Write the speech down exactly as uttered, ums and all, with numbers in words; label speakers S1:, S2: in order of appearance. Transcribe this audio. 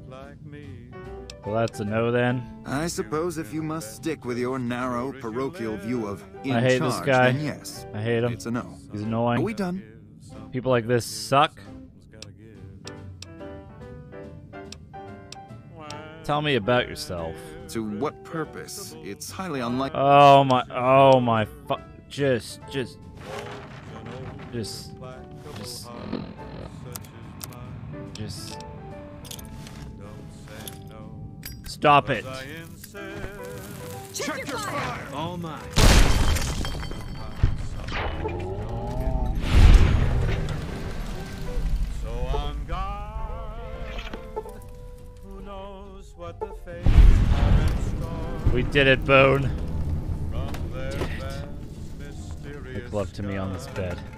S1: Well, that's a no then.
S2: I suppose if you must stick with your narrow parochial view of in
S1: I hate
S2: charge,
S1: this guy.
S2: then yes,
S1: I hate him.
S2: it's a no.
S1: He's annoying.
S2: Are we done?
S1: People like this suck. Tell me about yourself.
S2: To what purpose? It's highly unlikely.
S1: Oh my, oh my fu- just, just, just, just, just, stop it.
S3: Check your fire!
S4: All mine.
S5: So on guard, who knows what the fates have in store.
S1: We did it, Boone.
S5: From their vast, mysterious
S1: Make love to me on this bed.